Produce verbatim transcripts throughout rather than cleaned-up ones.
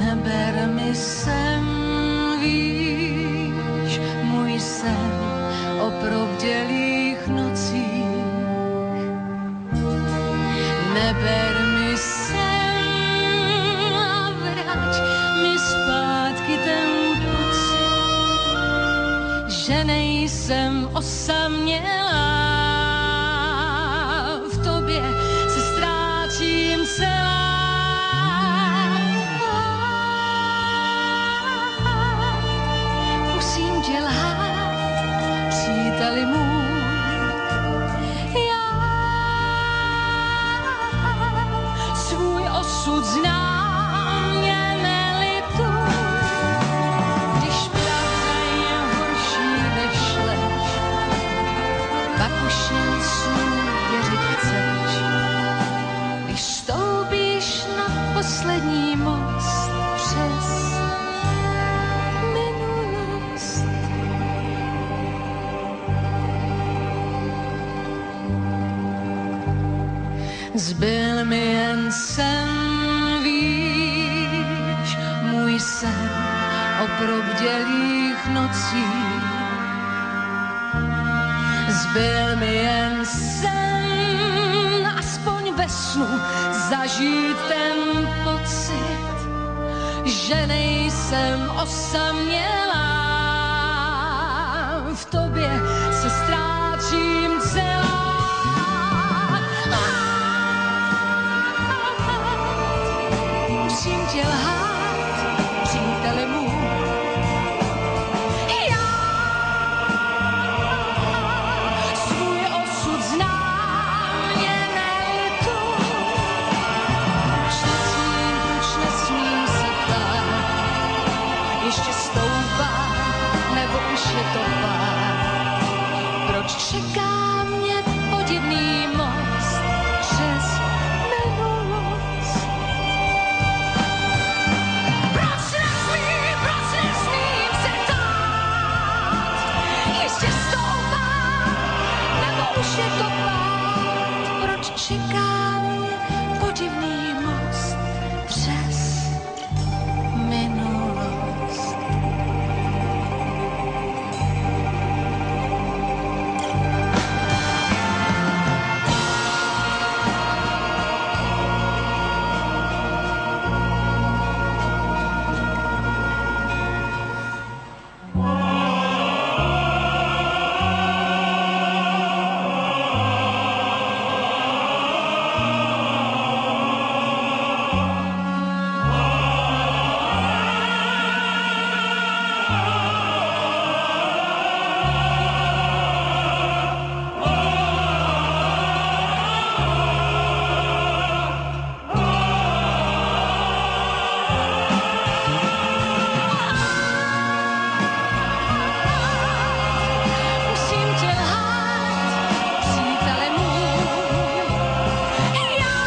neber mi sem, víš, můj sen o probdělých nocích. Neber mi sem a vrať mi zpátky ten pocit, že nejsem osamělá. V tobě se ztrácím celá. Musím tě lhát, příteli můj, já svůj osud znám, mě nelituj. Když pravda je horší než lež, pak už jen snů věřit chceš. Když stoupíš na poslední most přes minulost. Zbyl mi jen sen, víš, můj sen o probdělých nocích. Zbyl mi jen sen, aspoň ve snu zažít ten pocit, že nejsem osamělá. V tobě se ztrácím celá. Musím tě lhát, příteli můj, já svůj osud znám, mě nelituj. Proč nesmím, proč nesmím se ptát, ještě stoupá, nebo už je to pár. Proč čeká mě podivný most přes minulost? Proč nesmím, proč nesmím se ptát, ještě stoupá, nebo už je to pád? Proč čeká mě podivný most přes minulost? Musím tě lhát, příteli můj, já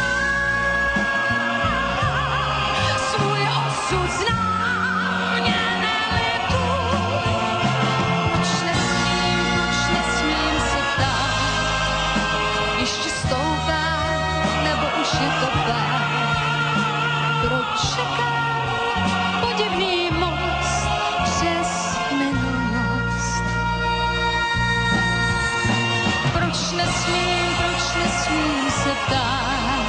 svůj osud znám, mě nelituj. Proč nesmím, proč nesmím se ptát, ještě stoupá, nebo už je to pád? Proč čeká podivný most přes minulost? Proč nesmím, proč nesmím se ptát,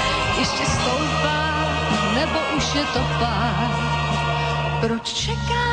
ještě stoupá, nebo už je to pád? Proč čeká